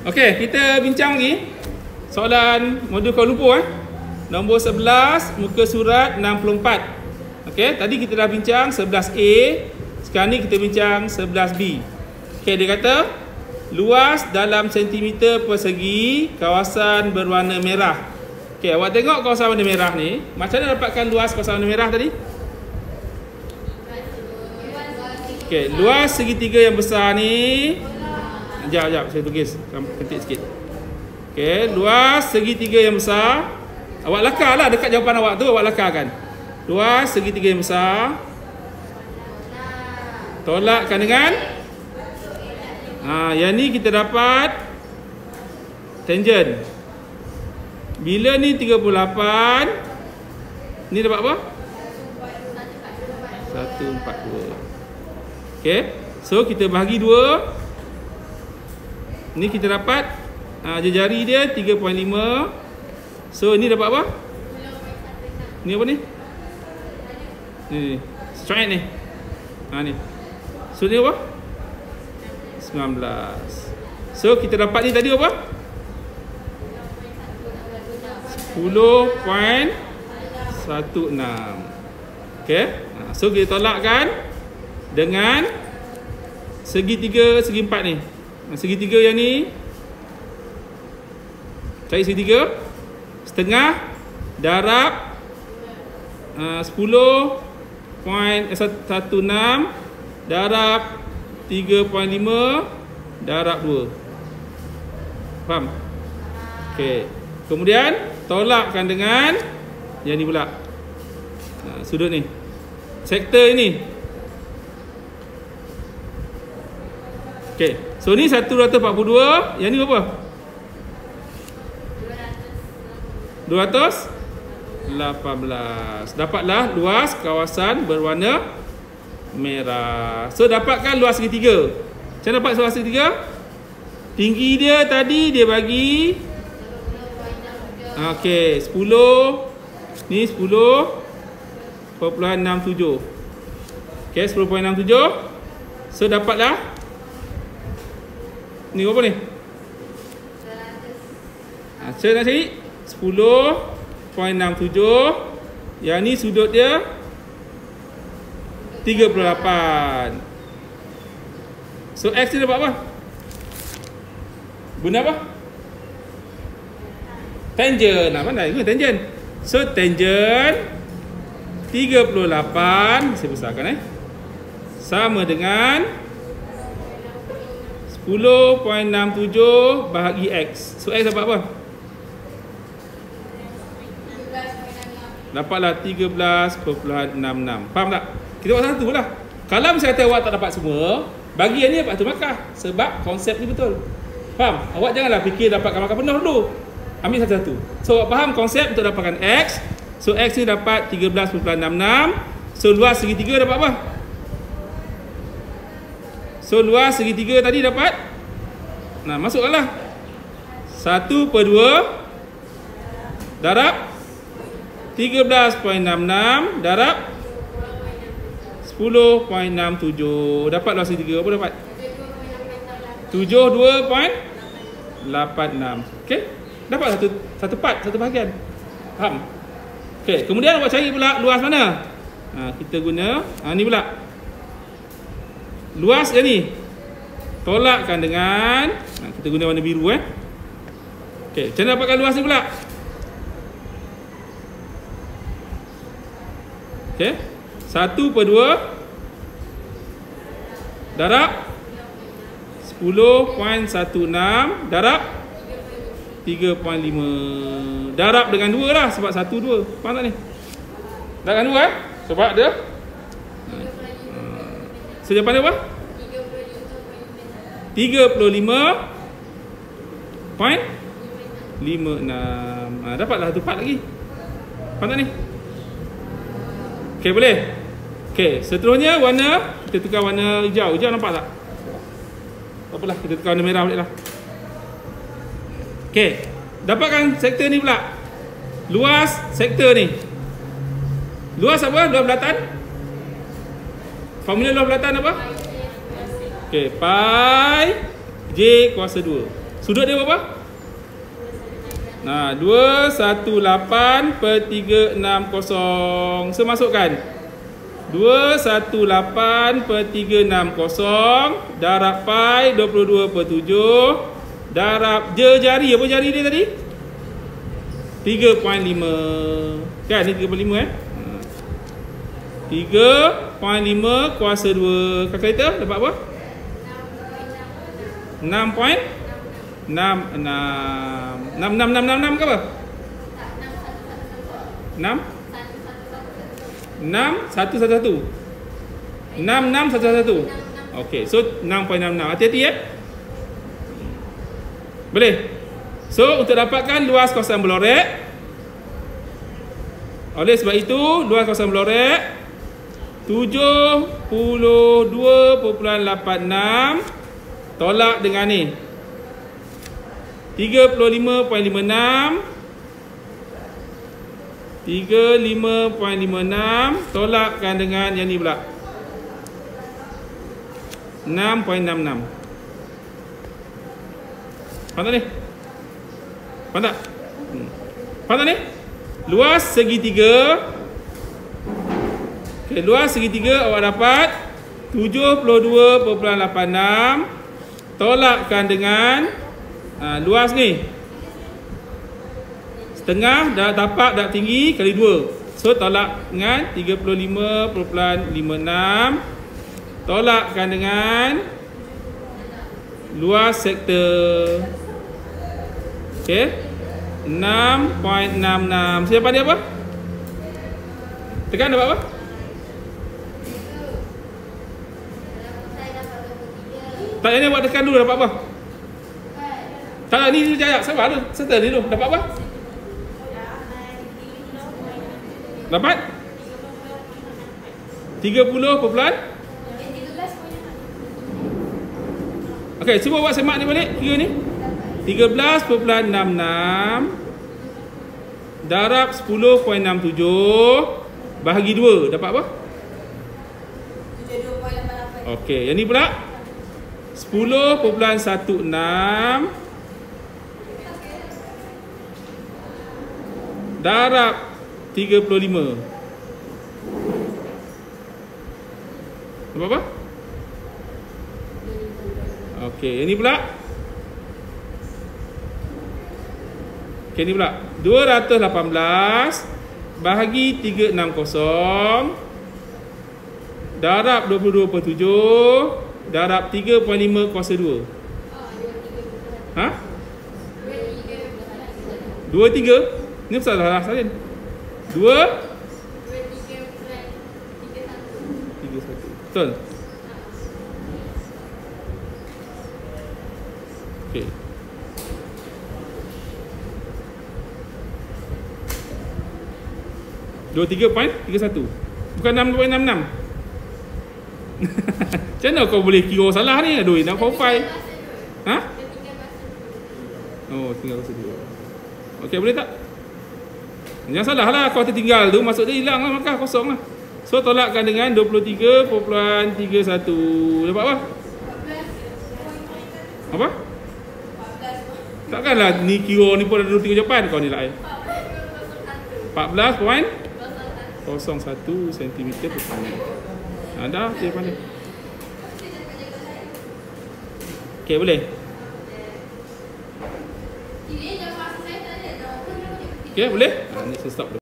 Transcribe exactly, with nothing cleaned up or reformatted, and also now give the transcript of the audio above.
Okey, kita bincang lagi soalan modul Kuala Lumpur eh. Nombor sebelas, muka surat enam puluh empat. Okey, tadi kita dah bincang sebelas A, sekarang ni kita bincang sebelas B. Okey, dia kata luas dalam sentimeter persegi kawasan berwarna merah. Okey, awak tengok kawasan warna merah ni, macam mana dapatkan luas kawasan warna merah tadi? Okey, luas segitiga yang besar ni, Sekejap, sekejap, saya tulis ketik sikit. Okey, luas segitiga yang besar. Awak lakar lah dekat jawapan awak tu, awak lakarkan. Luas segitiga yang besar tolakkan dengan ha, yang ni kita dapat tangent. Bila ni tiga puluh lapan, ni dapat apa? seratus empat puluh dua. Okey, so kita bahagi dua. Ni kita dapat uh, jari dia tiga perpuluhan lima. So ni dapat apa? Ni apa ni? Ni, straight ni. Ha ni. So ni apa? sembilan belas. So kita dapat ni tadi apa? sepuluh perpuluhan satu enam. Okey. Ha, so kita tolakkan dengan segitiga segi empat ni. Segitiga yang ni, cari segitiga setengah darab uh, sepuluh perpuluhan satu enam darab tiga perpuluhan lima darab dua. Faham? Okey. Kemudian tolakkan dengan yang ni pula, uh, sudut ni, sektor ini. Okey, so ni seratus empat puluh dua, yang ni berapa? dua ratus lapan belas. Dapatlah luas kawasan berwarna merah. So dapatkan luas segitiga. Macam dapat luas segitiga? Tinggi dia tadi dia bagi okey, sepuluh. Ni sepuluh perpuluhan enam tujuh. Okey, sepuluh perpuluhan enam tujuh. So dapatlah ni apa ni? Ha, saya nak cari sepuluh perpuluhan enam tujuh. Yang ni sudut dia tiga puluh lapan. So X ni dapat apa? Guna apa? Tangent. Nah, mana ini tangent? So tangent tiga puluh lapan, saya besarkan eh, sama dengan sepuluh perpuluhan enam tujuh bahagi X. So X dapat apa? Dapatlah tiga belas perpuluhan enam enam. Faham tak? Kita buat satu lah. Kalau misalnya kata awak tak dapat semua, bagi yang ni dapat tu markah. Sebab konsep ni betul. Faham? Awak janganlah fikir dapatkan markah penuh dulu. Ambil satu-satu. So awak faham konsep untuk dapatkan X. So X ni dapat tiga belas perpuluhan enam enam. So luas segitiga dapat apa? So luas segitiga tadi dapat, nah masukkanlah satu per dua darab tiga belas perpuluhan enam enam darab sepuluh perpuluhan enam tujuh. Dapat luas segitiga apa dapat? tujuh puluh dua perpuluhan lapan enam. Okey, dapat satu satu part, satu bahagian. Faham? Okey, kemudian awak cari pula luas mana? Ha, kita guna ha, ni pula. Luas yang ni tolakkan dengan, nah, kita guna warna biru eh. Okey, macam mana dapatkan luas ni pula? Okey, satu per dua darab sepuluh perpuluhan satu enam darab tiga perpuluhan lima. Darab dengan dua lah, sebab satu dua. Faham tak ni? Darab dengan dua eh, sebab dia so jawapan dia apa? tiga puluh lima perpuluhan lima enam. Ha, dapatlah satu part lagi. Faham tak ni? Okey, boleh? Okey, seterusnya warna, kita tukar warna hijau. Hijau nampak tak? Tak apalah, kita tukar warna merah balik lah. Okey, dapatkan sektor ni pula. Luas sektor ni. Luas apa? Luas belatan. Formula luas belatan apa? Okey, pi J kuasa dua. Sudut dia berapa? Nah, dua satu lapan per tiga enam kosong. So, masukkan dua satu lapan per tiga enam kosong darab pi dua puluh dua per tujuh darab je jari. Apa jari dia tadi? tiga perpuluhan lima. Kan ni tiga perpuluhan lima eh? tiga perpuluhan lima kuasa dua. Kalkulator dapat apa? enam perpuluhan enam. enam enam enam enam enam ke apa? enam enam satu satu satu. enam enam satu satu satu. Okey, so enam perpuluhan enam enam. Hati-hati ya. Boleh? So untuk dapatkan luas kawasan berlorek, oleh sebab itu luas kawasan berlorek tujuh puluh dua perpuluhan lapan enam tolak dengan ni tiga puluh lima perpuluhan lima enam. tiga puluh lima perpuluhan lima enam tolakkan dengan yang ni pula enam perpuluhan enam enam. Faham tak ni? Faham tak? Hmm. Faham tak ni? Luas segitiga. Okay, luas segitiga awak dapat tujuh puluh dua perpuluhan lapan enam tolakkan dengan ha, luas ni setengah dah tapak dah tinggi kali dua. So tolak dengan tiga puluh lima perpuluhan lima enam tolakkan dengan luas sektor. Okey, enam perpuluhan enam enam. Siapa dia apa? Tekan dapat apa? Tak, ini buat tekan dulu dapat apa? Tak, ni dulu jaya. Sabar dulu. Settle dulu. Dapat apa? Dapat? tiga puluh perpuluhan? Okey, cuba buat semak ni balik. Kira ni. tiga belas perpuluhan enam enam darab sepuluh perpuluhan enam tujuh bahagi dua. Dapat apa? Okey, yang ni pula sepuluh perpuluhan satu enam darab tiga puluh lima. Dapat apa? Okey, yang ni pula. Okey, ni pula dua ratus lapan belas bahagi tiga ratus enam puluh darab dua puluh dua per tujuh darab tiga perpuluhan lima kuasa dua. Ha? dua puluh tiga. Ni salah salin. dua tiga satu. Betul. Okey. dua puluh tiga perpuluhan tiga satu. Bukan enam perpuluhan enam enam. Macam mana kau boleh kira salah ni? Aduh, enam perpuluhan lima. Ha? Oh, tinggal kuasa dua. Okey, boleh tak? Jangan salah lah. Kau tertinggal tu, masuk dia hilang lah. Maka kosong lah. So, tolakkan dengan dua puluh tiga perpuluhan tiga satu. Dapat apa? Apa? Takkanlah ni kira ni pun ada dua tiga jawapan. Kau ni lah. empat belas perpuluhan kosong satu sentimeter per saat. Ha, dah, dia pandai. Okey, boleh? Okey, boleh? Ha, ni saya stop dulu.